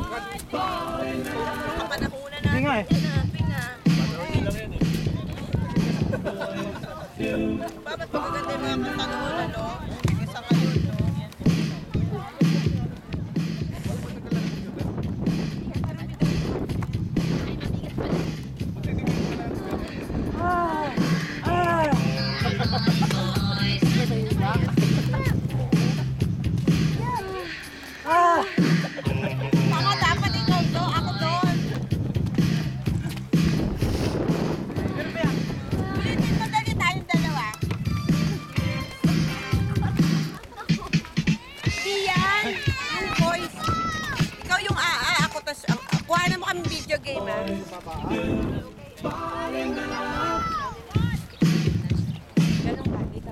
Kapanahunan natin. Nga eh. Bakit magaganda yung mga kapanahunan, no? Isa ngayon, no? Tama, dapat ikaw to, ako doon. Ulitin mo dali tayong dalawa. Iyan, yung voice. Ikaw yung ako tas kuhanan mo kami video game, ha? Ganun ka, dito.